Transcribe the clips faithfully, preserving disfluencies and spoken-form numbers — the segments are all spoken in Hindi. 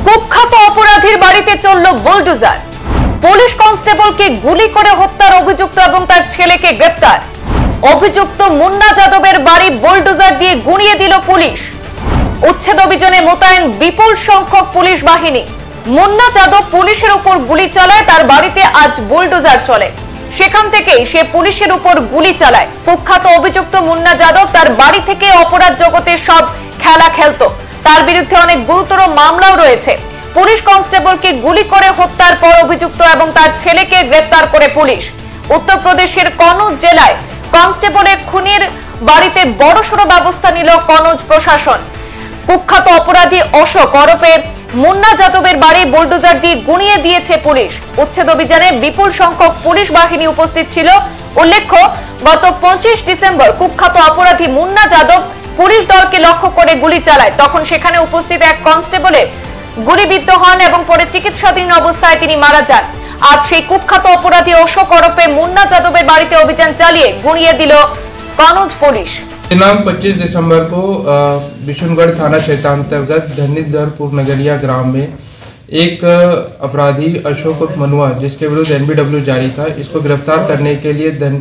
কুখ্যাত অপরাধীর বাড়িতে চলল বুলডোজার। পুলিশ কনস্টেবলকে গুলি করে হত্যার অভিযুক্ত এবং তার ছেলেকে গ্রেপ্তার। অভিযুক্ত মুন্না যাদবের বাড়ি বুলডোজার দিয়ে গুঁড়িয়ে দিল পুলিশ। উচ্ছেদ অভিযানে মোতায়েন বিপুল সংখ্যক পুলিশ বাহিনী। মুন্না যাদব পুলিশের উপর গুলি চালায়, তার বাড়িতে আজ বুলডোজার চলে। সেখান থেকেই সে পুলিশের উপর গুলি চালায়। কুখ্যাত অভিযুক্ত মুন্না যাদব তার বাড়ি থেকে অপরাধ জগতের সব খেলা খেলতো। তার বিরুদ্ধে অনেক গুরুতর মামলাও রয়েছে। পুলিশ কনস্টেবলকে গুলি করে হত্যার পর অভিযুক্ত এবং তার ছেলেকে গ্রেপ্তার করে পুলিশ। উত্তরপ্রদেশের কনৌজ জেলায় কনস্টেবলের খুনের বাড়িতে বড়সড় ব্যবস্থা নিল কনৌজ প্রশাসন। কুখ্যাত অপরাধী অশোক ওরফে মুন্না যাদবের বাড়ি বুলডোজার দিয়ে গুঁড়িয়ে দিয়েছে পুলিশ। উচ্ছেদ অভিযানে বিপুল সংখ্যক পুলিশ বাহিনী উপস্থিত ছিল। উল্লেখ্য, গত পঁচিশ ডিসেম্বর কুখ্যাত অপরাধী মুন্না যাদব পুলিশ দলকে লক্ষ্য করে গুলি চালায়। তখন সেখানে উপস্থিত এক কনস্টেবলের গুলিবিদ্ধ হন এবং পরে চিকিৎসাধীন অবস্থায় তিনি মারা যান। আজ সেই কুখ্যাত অপরাধী অশোক ওরফে মুন্না যাদবের বাড়িতে অভিযান চালিয়ে গুঁড়িয়ে দিল কনৌজ পুলিশ। दिनांक पच्चीस दिसंबर को बिशुनगढ़ थाना क्षेत्र अंतर्गत धनीधरपुर नगरिया ग्राम में एक अपराधी अशोक मनुआ, जिसके विरुद्ध एनबीडब्ल्यू जारी था, इसको गिरफ्तार करने के लिए धन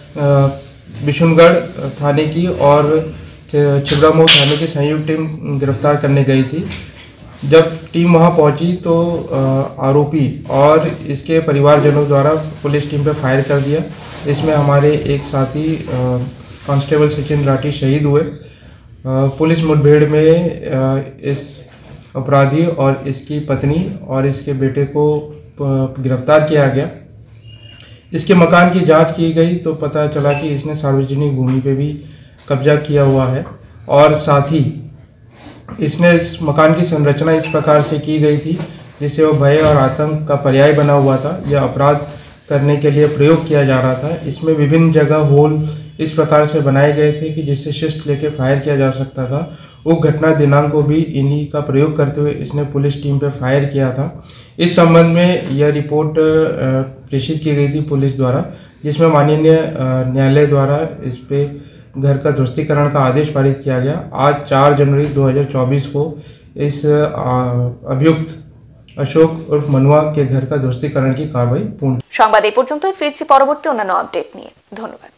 बिशुनगढ़ थाने की और छिबरामऊ थाने की संयुक्त टीम गिरफ्तार करने गई थी। जब टीम वहां पहुंची तो आरोपी और इसके परिवारजनों द्वारा पुलिस टीम पर फायर कर दिया। इसमें हमारे एक साथी कांस्टेबल सचिन राठी शहीद हुए। पुलिस मुठभेड़ में इस अपराधी और इसकी पत्नी और इसके बेटे को गिरफ्तार किया गया। इसके मकान की जांच की गई तो पता चला कि इसने सार्वजनिक भूमि पे भी कब्जा किया हुआ है और साथ ही इसने इस मकान की संरचना इस प्रकार से की गई थी जिससे वो भय और आतंक का पर्याय बना हुआ था। यह अपराध करने के लिए प्रयोग किया जा रहा था। इसमें विभिन्न जगह होल इस प्रकार से बनाए गए थे कि जिससे शिस्त लेके फायर किया जा सकता था। वो घटना दिनांक को भी इन्हीं का प्रयोग करते हुए इसने पुलिस टीम पे फायर किया था। इस संबंध में यह रिपोर्ट प्रेषित की गई थी पुलिस द्वारा, जिसमें माननीय न्यायालय द्वारा इस पे घर का ध्वस्तीकरण का आदेश पारित किया गया। आज चार जनवरी दो हज़ार चौबीस को इस अभियुक्त अशोक उर्फ मनुआ के घर का ध्वस्तीकरण की कार्रवाई पूर्ण। সংবাদ এই পর্যন্তই, ফিরছি পরবর্তী অন্যান্য আপডেট নিয়ে। ধন্যবাদ।